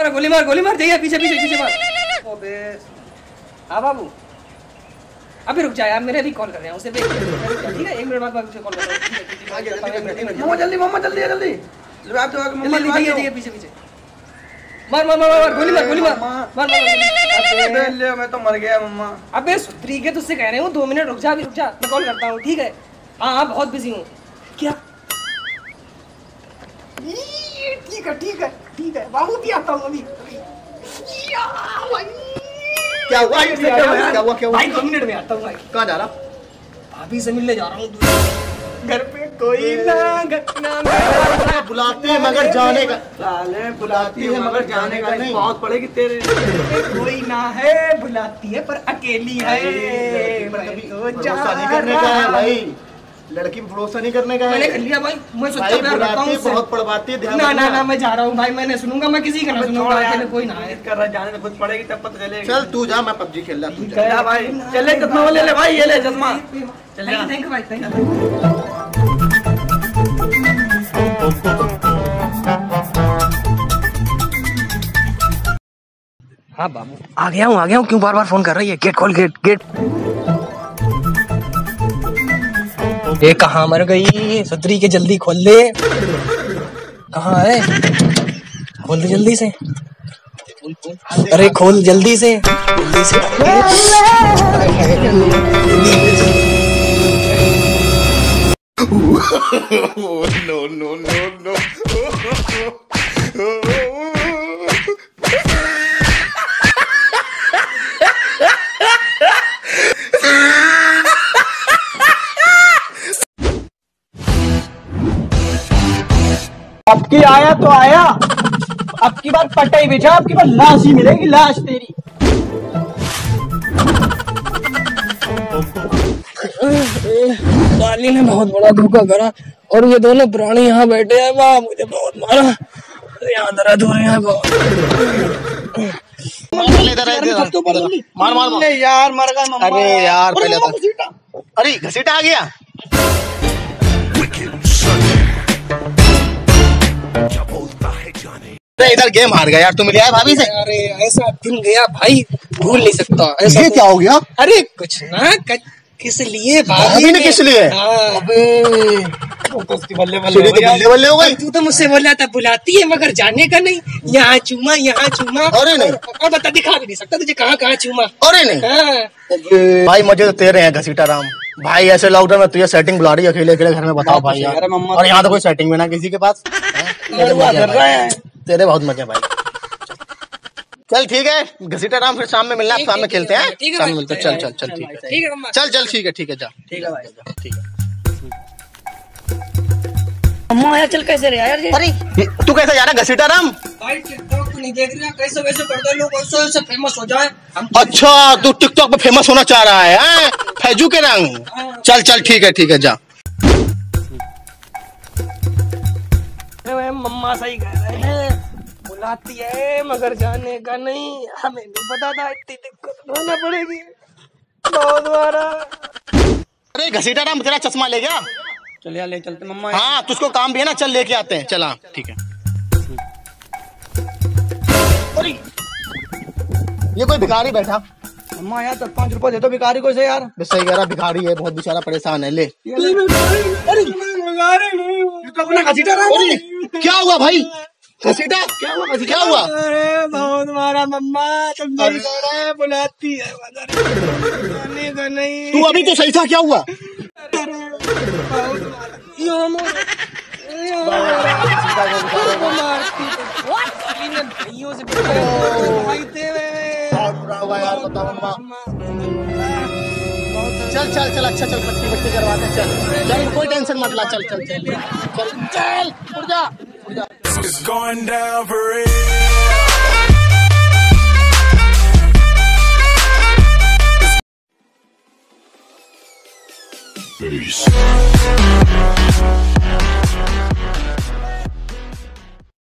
गोली मार जाइए, पीछे पीछे पीछे मार। अबे हाँ बाबू, अभी रुक जा यार, मेरे भी कॉल कर रहे हैं उसे, ठीक है 1 मिनट बाद उसे कॉल कर रहा हूँ। जल्दी मम्मा जल्दी जल्दी आप तो मम्मा जाइए पीछे पीछे मार गोली मार। मैं तो मर गया मम्मा। अबे सुधरी के तुझसे कह रहे हूँ 2 मिनट रुक जा, मैं कॉल करता हूँ, ठीक है? हाँ बहुत बिजी हूँ। क्या ठीक है बाबू भी आता हूँ अभी। क्या हुआ भाई 2 मिनट में आता हूँ भाई। कहाँ जा रहा? भाभी से मिलने जा रहा हूँ, घर पे कोई ना बुलाती है मगर जाने का, बुलाती है मगर जाने का नहीं। बहुत पड़ेगी तेरे। कोई ना है, बुलाती है पर अकेली है। भरोसा नहीं करने का है भाई, लड़की में भरोसा नहीं करने का है। मैंने कर लिया भाई, मैं सोचा बुलाती है, बहुत पड़वाती है। ना मैं जा रहा हूँ भाई, मैंने सुनूंगा, मैं किसी का ना सुनूंगा, अकेले कोई ना है। कर रहा जाने तो खुद पड़ेगी तब पता चलेगा। चल तू जा, मैं पबजी खेल रहा हूँ। चल भाई, चले चश्मा ले ले भाई, ये ले चश्मा। थैंक यू भाई, थैंक यू। हाँ बाबू आ गया हूँ, क्यों बार बार फोन कर रही है? गेट खोल, गेट। ये कहाँ मर गई सुधरी के, जल्दी खोल दे। कहाँ है? खोल दे जल्दी से, अरे खोल जल्दी से। No. अब की आया तो आया, अब की बार पट्टा ही बेचा, अब की बार लाश ही मिलेगी, लाश तेरी। साली ने बहुत बड़ा धोखा करा और ये दोनों प्राणी यहाँ बैठे हैं। वाह, मुझे बहुत मारा, यहाँ दर्द हो रहे हैं बहुत। मार यार, मर गया मम्मा। अरे यार पहले तो, अरे घसीटा आ गया। इधर गेम हार गया यार, तू मिल आया भाभी से। अरे ऐसा दिन गया भाई, भूल नहीं सकता। ऐसा ये क्या हो गया? अरे कुछ ना, किस लिए भाभी ने किस लिए? बल्ले बल्ले हो गई। तू तो मुझसे बोला था बुलाती है मगर जाने का नहीं, यहाँ चूमा। अरे नहीं, अब बता, दिखा भी नहीं सकता तुझे कहाँ चूमा। अरे नहीं भाई, मजे तो तेरे हैं घसीटा राम भाई। ऐसे लॉकडाउन में तुझे सेटिंग बुला रही है अकेले घर में, बताओ भाई यार। और यहाँ तो कोई सेटिंग में ना किसी के पास। तेरे बहुत मजे भाई। चल ठीक है घसीटा राम, फिर शाम में मिलना, शाम में खेलते हैं, शाम में मिलते हैं। चल ठीक है, चल ठीक है जा। ठीक है। अम्मा यार चल, कैसे रे यार? अरे तू कैसे जा रहा घसीटा राम? भाई टिकटॉक नहीं देख रहा, कैसे वैसे करते हैं लोग, ऐसे फेमस हो जाए। अच्छा तू टिकटॉक पे फेमस होना चाह रहा है? फैजू के रंग। चल ठीक है जा। मम्मा सही कह रहे हैं, बुलाती है मगर जाने का नहीं। हमें नहीं पता था इतनी दिक्कत होना पड़ेगी बहुत बारा। अरे घसीटा राम, तेरा चश्मा ले गया? चल यार ले चलते मम्मा। हाँ तुझको काम भी है ना, चल लेके आते हैं। चला ठीक है। अरे ये कोई भिखारी बैठा। अम्मा यार तो 5 रुपए दे दो भिखारी को से यार। सही कह रहा, भिखारी है, बहुत बेचारा परेशान है। ले क्या हुआ भाई? घसीटा क्या हुआ? अरे बहुत मारा मम्मा, तुम नहीं कह रहे, बुलाती है जाने का नहीं। तू अभी तो सही था, क्या हुआ? चल अच्छा, चल पट्टी करवाते, चल कोई टेंशन मत ला, चल उड़ जा। It's going down for real. Peace.